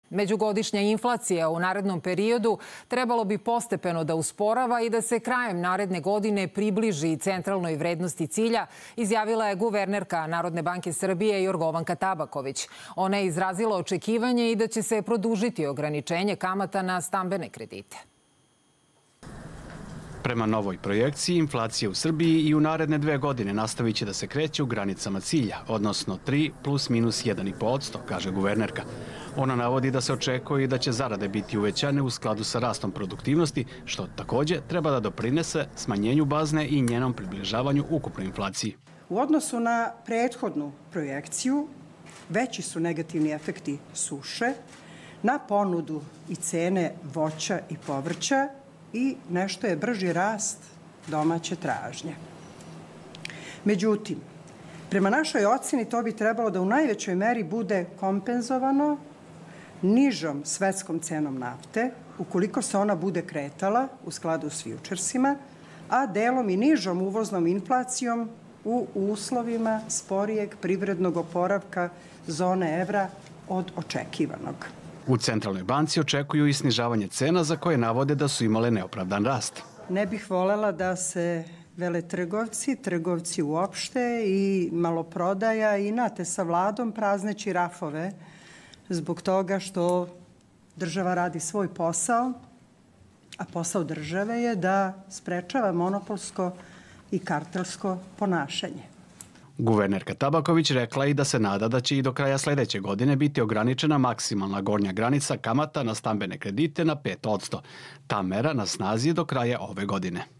Međugodišnja inflacija u narednom periodu trebalo bi postepeno da usporava i da se krajem naredne godine približi centralnoj vrednosti cilja, izjavila je guvernerka Narodne banke Srbije Jorgovanka Tabaković. Ona je izrazila očekivanje i da će se produžiti ograničenje kamata na stambene kredite. Prema novoj projekciji, inflacija u Srbiji i u naredne 2 godine nastavit će da se kreće u granicama cilja, odnosno 3 plus minus 1,5%, kaže guvernerka. Ona navodi da se očekuje i da će zarade biti uvećane u skladu sa rastom produktivnosti, što takođe treba da doprinese smanjenju bazne i njenom približavanju ukupnoj inflaciji. U odnosu na prethodnu projekciju, veći su negativni efekti suše na ponudu i cene voća i povrća i nešto je brži rast domaće tražnje. Međutim, prema našoj oceni to bi trebalo da u najvećoj meri bude kompenzovano nižom svetskom cenom nafte, ukoliko se ona bude kretala u skladu s fjučersima, a delom i nižom uvoznom inflacijom u uslovima sporijeg privrednog oporavka zone evra od očekivanog. U Centralnoj banci očekuju i snižavanje cena za koje navode da su imale neopravdan rast. Ne bih volela da se veletrgovci, trgovci uopšte i maloprodaja inate sa vladom prazneći rafove zbog toga što država radi svoj posao, a posao države je da sprečava monopolsko i kartelsko ponašanje. Guvernerka Tabaković rekla i da se nada da će i do kraja sledeće godine biti ograničena maksimalna gornja granica kamata na stambene kredite na 5%. Ta mera na snazi je do kraja ove godine.